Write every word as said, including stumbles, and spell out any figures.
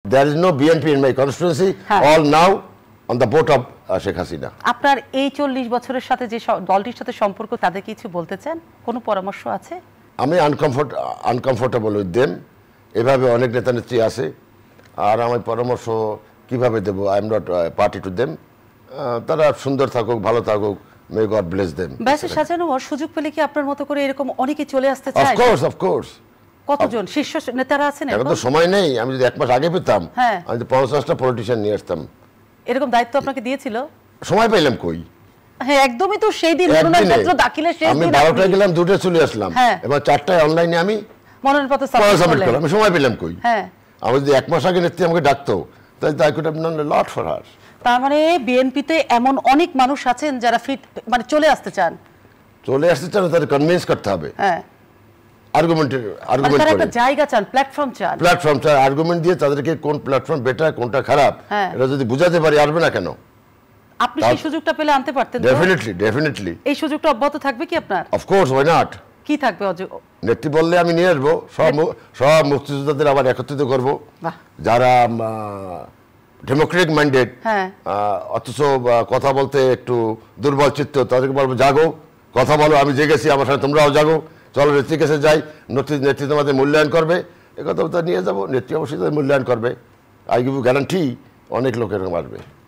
There is no B N P in my constituency. All now on the boat of Sheikh Hasina. আপনার এই চল্লিশ বছরের সাথে যে দলটির সাথে সম্পর্ক তাদের কিছু বলতে চান? কোনো পরামর্শ আছে? আমি আনকমফোর্ট আনকমফোর্টেবল উইথ দেম। এভাবে অনেক নেতা নেত্রী আছে, আর আমার পরামর্শ কিভাবে দেব? I am not party to them. তারা সুন্দর থাকুক, ভালো থাকুক, may God bless them. Barrister Shahjahan Omar, সুযোগ পেলে কি আপনার মতো করে এরকম অনেকে চলে আসতে চায়? Of course, of course. কতজন শীর্ষ নেতারা আছেন? এখন তো সময় নেই। আমি যদি এক মাস আগে পেতাম, আমি তো পঞ্চাশটা পলিটিশিয়ান নিয়ে আসতাম। এরকম দায়িত্ব আপনাকে দিয়েছিল? সময় পাইলাম কই? হ্যাঁ, একদমই তো সেই দিন মনোনয়নপত্র দাখিলের শেষ দিন আমি বারোটায় গেলাম, দুটোয় চলে আসলাম, এবার চারটায় অনলাইনে আমি মনোনয়নপত্র সাবমিট করলাম। আমি সময় পেলাম কই? হ্যাঁ, আমি যদি এক মাস আগে নেত্রী আমাকে ডাকতো, তাহলে I could have done a lot for her. তার মানে বিএনপিতে এমন অনেক মানুষ আছেন যারা ফিট মানে চলে আসতে চান। চলে আসতে চান, তাদের কনভিন্স করতে হবে। হ্যাঁ, আর্গুমেন্ট আর্গুমেন্ট করে একটা জায়গা চান, প্ল্যাটফর্ম চান। প্ল্যাটফর্ম চান, আর্গুমেন্ট দিয়ে তাদেরকে কোন প্ল্যাটফর্ম বেটার, কোনটা খারাপ, এটা যদি বুঝাতে পারি, আসবে না কেন? আপনি সেই সুযোগটা পেলে আনতে পারতেন। Definitely, definitely. এই সুযোগটা অব্যাহত থাকবে কি আপনার? Of course, why not? কি থাকবে? নেত্রী বললে আমি নিয়ে আসবো। সব সব মুক্তিযোদ্ধাদের আবার একত্রিত করব, যারা ডেমোক্রেটিক মাইন্ডেড, অথচ কথা বলতে একটু দুর্বল চিত্ত, তাদেরকে বলবো জাগো, কথা বলো, আমি জেগেছি, আমার সাথে তোমরাও জাগো, চলো নেত্রীর কাছে যাই, নেত্রী তোমাদের মূল্যায়ন করবে। এ কথা নিয়ে যাবো, নেত্রী অবশ্যই তাদের মূল্যায়ন করবে। আই গিভ ইউ গ্যারান্টি অনেক লোক এরকম আসবে।